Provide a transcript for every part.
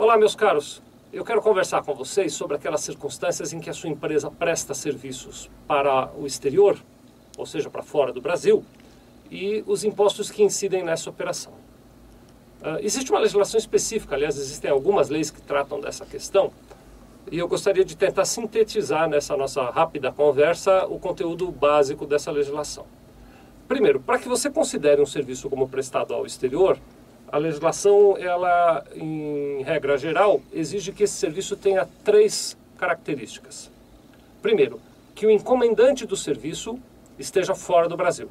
Olá, meus caros. Eu quero conversar com vocês sobre aquelas circunstâncias em que a sua empresa presta serviços para o exterior, ou seja, para fora do Brasil, e os impostos que incidem nessa operação. Existe uma legislação específica, aliás, existem algumas leis que tratam dessa questão, e eu gostaria de tentar sintetizar nessa nossa rápida conversa o conteúdo básico dessa legislação. Primeiro, para que você considere um serviço como prestado ao exterior, a legislação, ela, em regra geral, exige que esse serviço tenha 3 características. Primeiro, que o encomendante do serviço esteja fora do Brasil.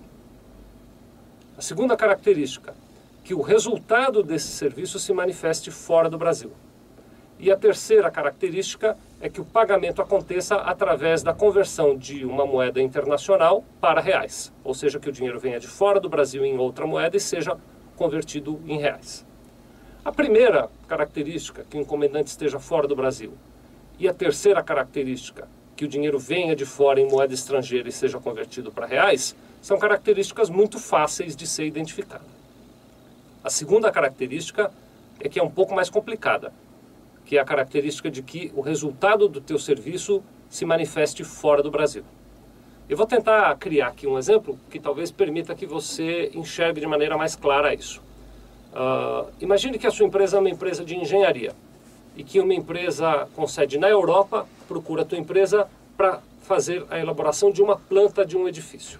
A segunda característica, que o resultado desse serviço se manifeste fora do Brasil. E a terceira característica é que o pagamento aconteça através da conversão de uma moeda internacional para reais. Ou seja, que o dinheiro venha de fora do Brasil em outra moeda e seja convertido em reais. A primeira característica, que o encomendante esteja fora do Brasil, e a terceira característica, que o dinheiro venha de fora em moeda estrangeira e seja convertido para reais, são características muito fáceis de ser identificadas. A segunda característica é que é um pouco mais complicada, que é a característica de que o resultado do teu serviço se manifeste fora do Brasil. Eu vou tentar criar aqui um exemplo que talvez permita que você enxergue de maneira mais clara isso. Imagine que a sua empresa é uma empresa de engenharia e que uma empresa com sede na Europa procura a tua empresa para fazer a elaboração de uma planta de um edifício.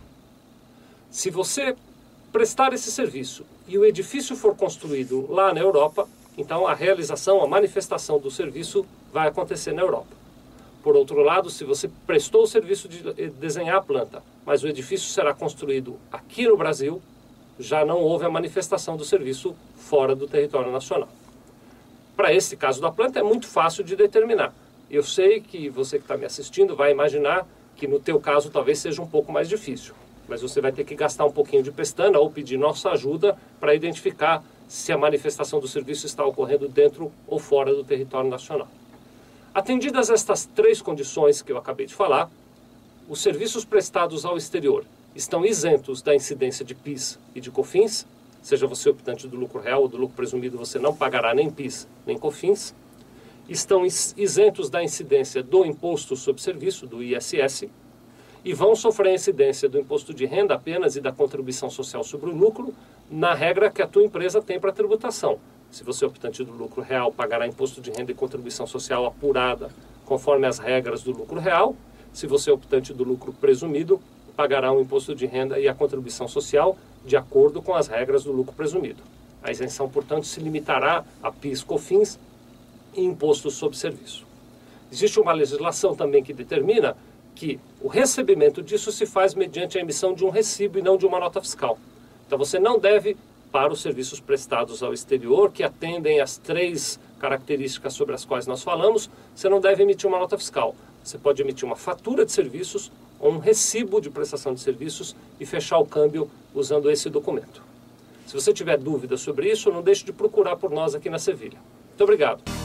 Se você prestar esse serviço e o edifício for construído lá na Europa, então a realização, a manifestação do serviço vai acontecer na Europa. Por outro lado, se você prestou o serviço de desenhar a planta, mas o edifício será construído aqui no Brasil, já não houve a manifestação do serviço fora do território nacional. Para esse caso da planta é muito fácil de determinar. Eu sei que você que está me assistindo vai imaginar que no teu caso talvez seja um pouco mais difícil, mas você vai ter que gastar um pouquinho de pestana ou pedir nossa ajuda para identificar se a manifestação do serviço está ocorrendo dentro ou fora do território nacional. Atendidas estas 3 condições que eu acabei de falar, os serviços prestados ao exterior estão isentos da incidência de PIS e de COFINS, seja você optante do lucro real ou do lucro presumido, você não pagará nem PIS nem COFINS, estão isentos da incidência do imposto sobre serviço, do ISS, e vão sofrer a incidência do imposto de renda apenas e da contribuição social sobre o lucro, na regra que a tua empresa tem para tributação. Se você é optante do lucro real, pagará imposto de renda e contribuição social apurada conforme as regras do lucro real. Se você é optante do lucro presumido, pagará o imposto de renda e a contribuição social de acordo com as regras do lucro presumido. A isenção, portanto, se limitará a PIS, COFINS e imposto sobre serviço. Existe uma legislação também que determina que o recebimento disso se faz mediante a emissão de um recibo e não de uma nota fiscal. Então você não deve, para os serviços prestados ao exterior, que atendem às 3 características sobre as quais nós falamos, você não deve emitir uma nota fiscal. Você pode emitir uma fatura de serviços ou um recibo de prestação de serviços e fechar o câmbio usando esse documento. Se você tiver dúvidas sobre isso, não deixe de procurar por nós aqui na Sevilha. Muito obrigado.